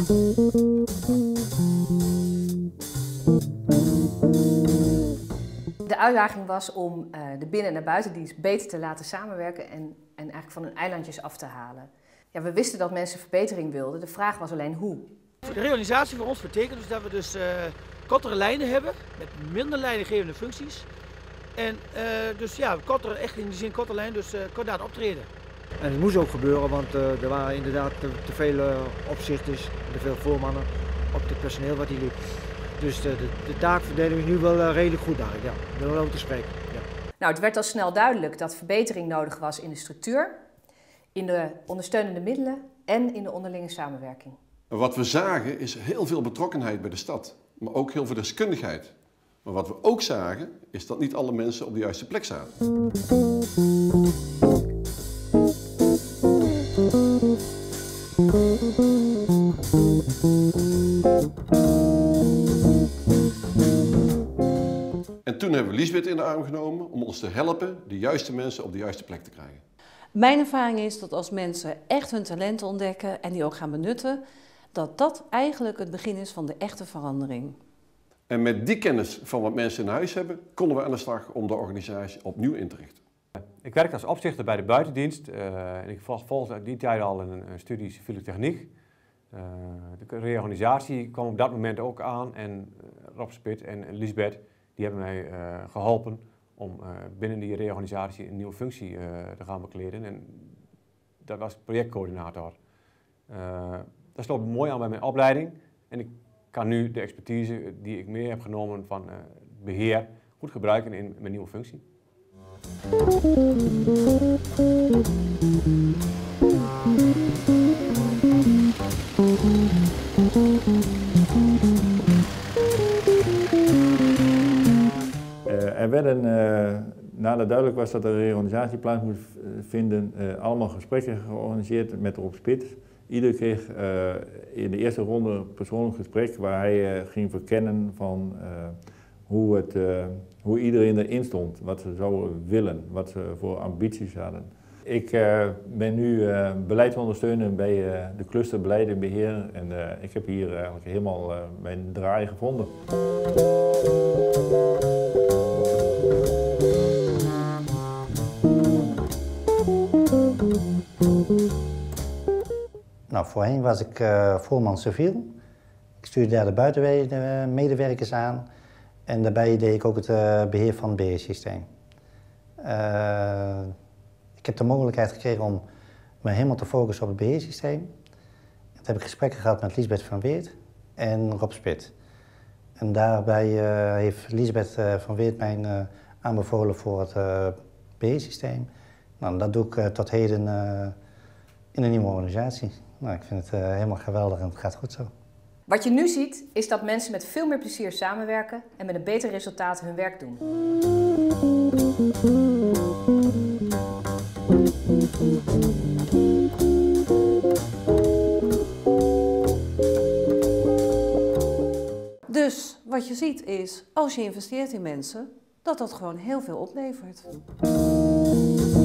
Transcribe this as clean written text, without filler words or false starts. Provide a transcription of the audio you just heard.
De uitdaging was om de binnen- en de buitendienst beter te laten samenwerken en eigenlijk van hun eilandjes af te halen. Ja, we wisten dat mensen verbetering wilden, de vraag was alleen hoe. De reorganisatie voor ons betekent dus dat we kortere lijnen hebben met minder leidinggevende functies. En dus ja, kortere, echt in die zin korte lijn, dus kordaat optreden. En het moest ook gebeuren, want er waren inderdaad te veel opzichters, te veel voormannen op het personeel wat hier liep. Dus de taakverdeling is nu wel redelijk goed eigenlijk, ja. Ik ben wel over te spreken. Ja. Nou, het werd al snel duidelijk dat verbetering nodig was in de structuur, in de ondersteunende middelen en in de onderlinge samenwerking. Wat we zagen is heel veel betrokkenheid bij de stad, maar ook heel veel deskundigheid. Maar wat we ook zagen is dat niet alle mensen op de juiste plek zaten. En toen hebben we Liesbeth in de arm genomen om ons te helpen de juiste mensen op de juiste plek te krijgen. Mijn ervaring is dat als mensen echt hun talenten ontdekken en die ook gaan benutten, dat dat eigenlijk het begin is van de echte verandering. En met die kennis van wat mensen in huis hebben, konden we aan de slag om de organisatie opnieuw in te richten. Ik werkte als opzichter bij de buitendienst en ik volgde uit die tijd al een studie civiele techniek. De reorganisatie kwam op dat moment ook aan en Rob Spit en Liesbeth die hebben mij geholpen om binnen die reorganisatie een nieuwe functie te gaan bekleden. En dat was projectcoördinator. Dat sloot mooi aan bij mijn opleiding en ik kan nu de expertise die ik mee heb genomen van beheer goed gebruiken in mijn nieuwe functie. Er werden, nadat duidelijk was dat er een reorganisatie plaats moest vinden, allemaal gesprekken georganiseerd met Rob Spit. Ieder kreeg in de eerste ronde een persoonlijk gesprek waar hij ging verkennen van hoe iedereen erin stond, wat ze zouden willen, wat ze voor ambities hadden. Ik ben nu beleidsondersteuner bij de cluster Beleid en Beheer en ik heb hier eigenlijk helemaal mijn draai gevonden. Nou, voorheen was ik voorman civiel. Ik stuurde daar de buitenmedewerkers aan en daarbij deed ik ook het beheer van het beheersysteem. Ik heb de mogelijkheid gekregen om me helemaal te focussen op het beheersysteem. Toen heb ik gesprekken gehad met Liesbeth van Weert en Rob Spit. En daarbij heeft Liesbeth van Weert mij aanbevolen voor het beheersysteem. Nou, dat doe ik tot heden in een nieuwe organisatie. Nou, ik vind het helemaal geweldig en het gaat goed zo. Wat je nu ziet, is dat mensen met veel meer plezier samenwerken en met een beter resultaat hun werk doen. Dus wat je ziet is, als je investeert in mensen, dat dat gewoon heel veel oplevert.